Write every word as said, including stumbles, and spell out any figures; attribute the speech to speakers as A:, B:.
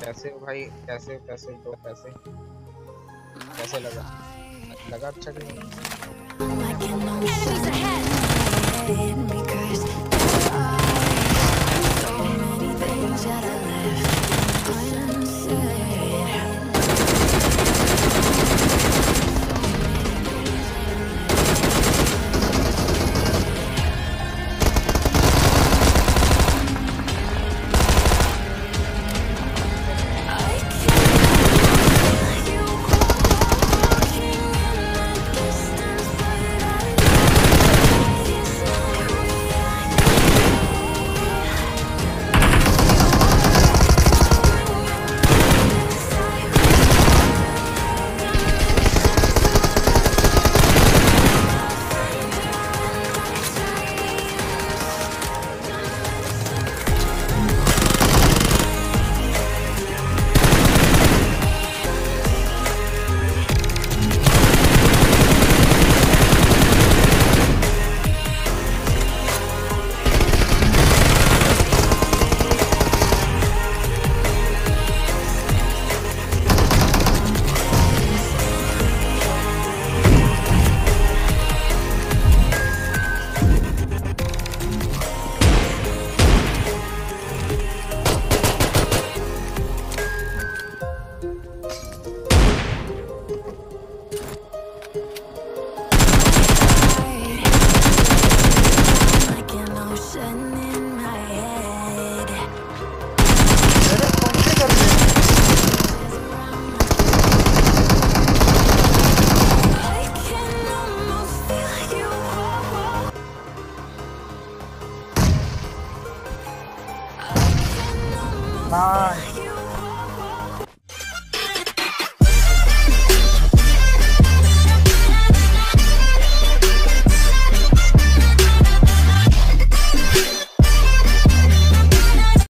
A: कैसे हो भाई, कैसे हो, कैसे हो, कैसे कैसे लगा लगा अच्छा कि नहीं?
B: Enemies ahead! Because there are so many things that I left unsaid.
A: Nice.